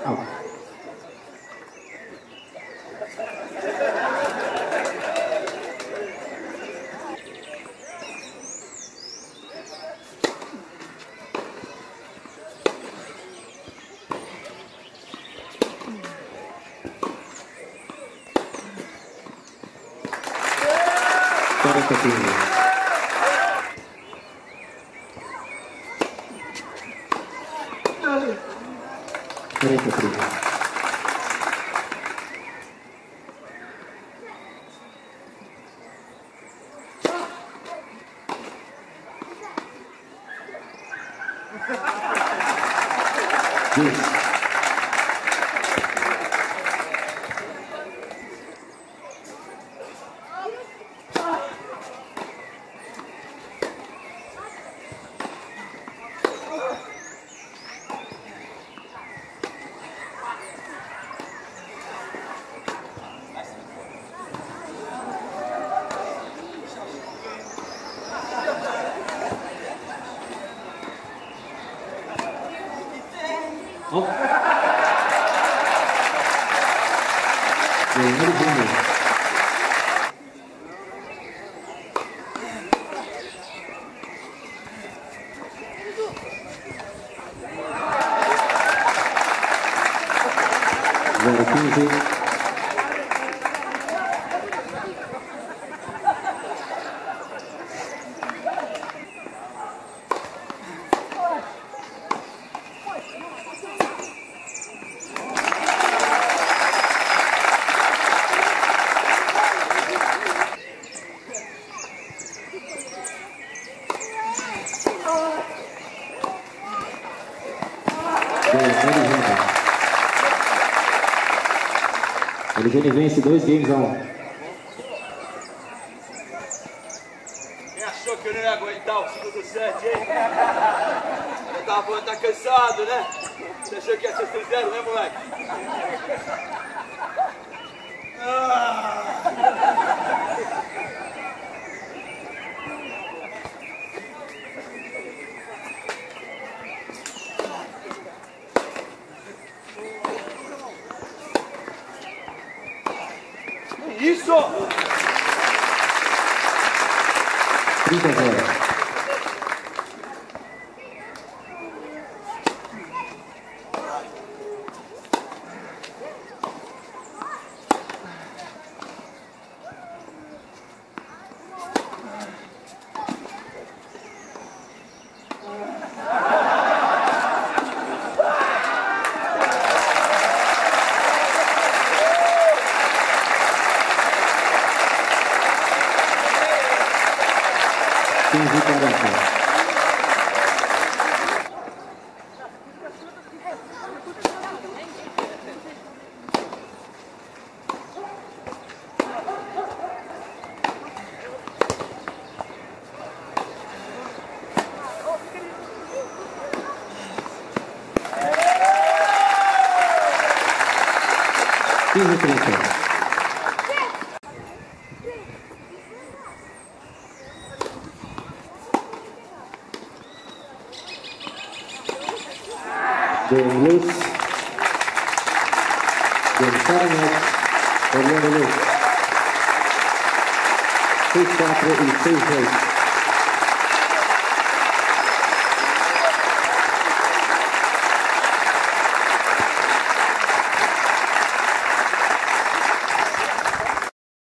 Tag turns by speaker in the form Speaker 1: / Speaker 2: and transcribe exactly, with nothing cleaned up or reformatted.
Speaker 1: Out. quarenta e três. Yes. Off. Very good. Ele vence dois games a um.
Speaker 2: Quem achou que eu não ia aguentar o segundo set, hein? Eu tava falando, tá cansado, né? Você achou que ia ser três a zero, né, moleque? Ah! Isso!
Speaker 1: trinta a zero. quinze para a quinze a trinta. Game loose. Game seven out. Orlando loose. seis a quatro e seis a oito.